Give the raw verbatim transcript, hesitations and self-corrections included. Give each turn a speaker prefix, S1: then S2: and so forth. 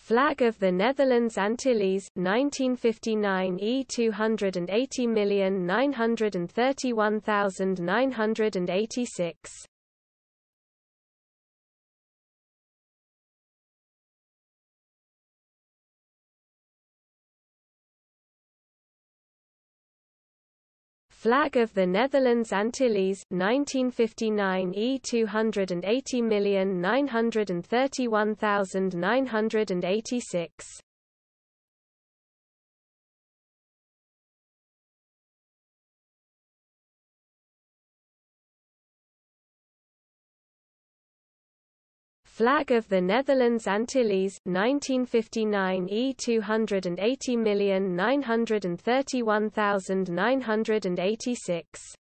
S1: Flag of the Netherlands Antilles nineteen fifty-nine E two hundred eighty million nine hundred thirty-one thousand nine hundred eighty-six. Flag of the Netherlands Antilles nineteen fifty-nine E two hundred eighty million nine hundred thirty-one thousand nine hundred eighty-six. Flag of the Netherlands Antilles nineteen fifty-nine E two hundred eighty million nine hundred thirty-one thousand nine hundred eighty-six.